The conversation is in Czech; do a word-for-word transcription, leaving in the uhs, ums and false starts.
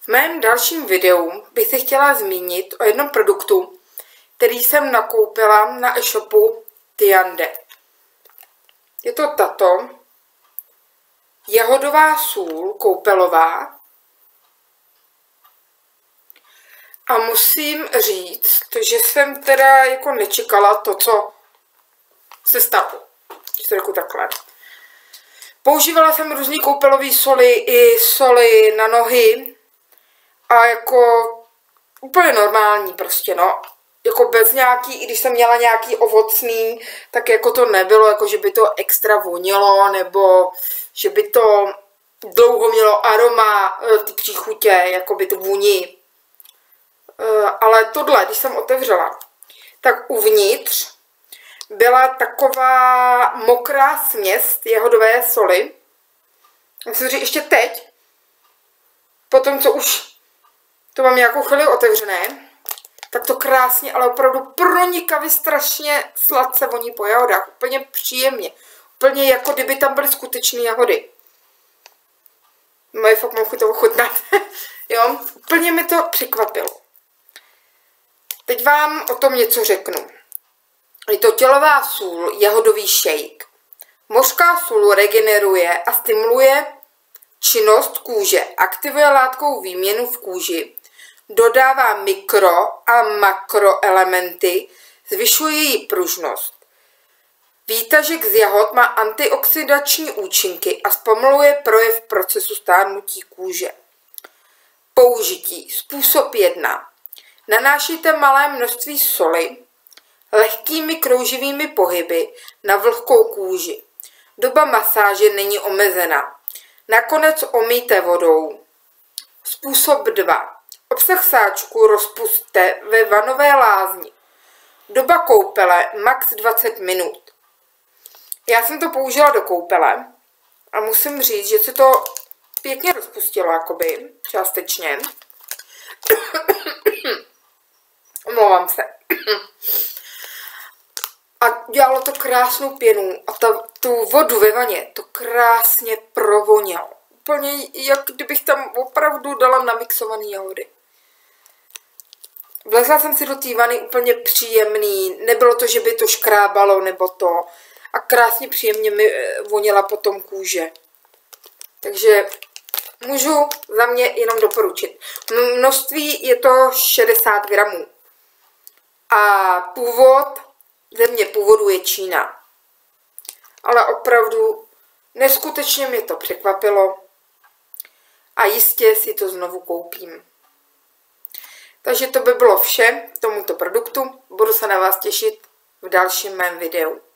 V mém dalším videu bych se chtěla zmínit o jednom produktu, který jsem nakoupila na e-shopu Tiande. Je to tato jahodová sůl koupelová. A musím říct, že jsem teda jako nečekala to, co se stalo. Že to řeknu takhle. Používala jsem různý koupelové soli i soli na nohy. A jako úplně normální prostě, no. Jako bez nějaký, i když jsem měla nějaký ovocný, tak jako to nebylo, jako že by to extra vonilo, nebo že by to dlouho mělo aroma, ty příchutě, jako by to vůni. Ale tohle, když jsem otevřela, tak uvnitř byla taková mokrá směs jahodové soli. Musím říct, ještě teď, po tom, co už to mám nějakou chvíli otevřené, tak to krásně, ale opravdu pronikavě strašně sladce voní po jahodách. Úplně příjemně. Úplně jako kdyby tam byly skutečné jahody. Moje fakt mám chuť to ochutnat. Jo, úplně mi to překvapilo. Teď vám o tom něco řeknu. Je to tělová sůl, jahodový shake. Mořská sůl regeneruje a stimuluje činnost kůže, aktivuje látkovou výměnu v kůži, dodává mikro a makroelementy, zvyšuje její pružnost. Výtažek z jahod má antioxidační účinky a zpomaluje projev procesu stárnutí kůže. Použití. Způsob jedna. Nanášíte malé množství soli lehkými krouživými pohyby na vlhkou kůži. Doba masáže není omezená. Nakonec omýjte vodou. Způsob dva. Obsah sáčku rozpusťte ve vanové lázni. Doba koupele max dvacet minut. Já jsem to použila do koupele a musím říct, že se to pěkně rozpustilo, jakoby, částečně. Omlouvám se. A dělalo to krásnou pěnu a ta, tu vodu ve vaně to krásně provonilo. Úplně jak kdybych tam opravdu dala namixované jahody. Vlezla jsem si do té vany úplně příjemný, nebylo to, že by to škrábalo nebo to. A krásně příjemně mi vonila potom kůže. Takže můžu za mě jenom doporučit. Množství je to šedesát gramů. A původ, země původu je Čína. Ale opravdu neskutečně mě to překvapilo. A jistě si to znovu koupím. Takže to by bylo vše k tomuto produktu. Budu se na vás těšit v dalším mém videu.